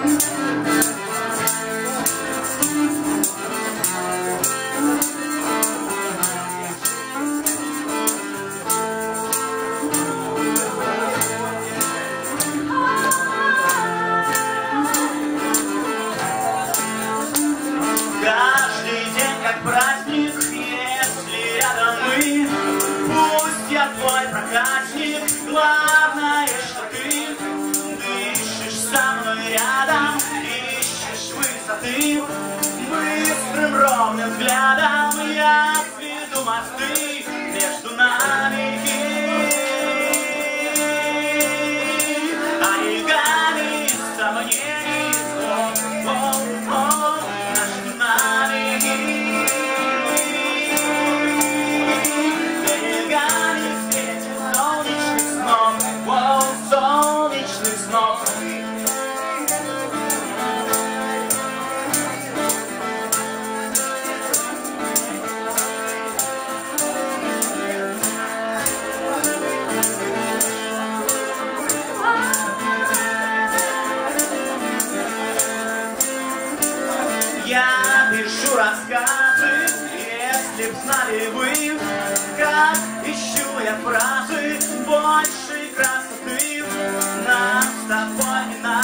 Каждый день как праздник, если рядом мы. Пусть я твой проказник, главное, что ты дышишь со мной рядом, ищешь высоты. Быстрым ровным взглядом я сведу мосты между нами. Оригами сомнений, между нами. Берегами светит солнечных снов, солнечных снов. Я пишу рассказы, если б знали вы, как ищу я фразы большей красоты. Нам с тобой не надо.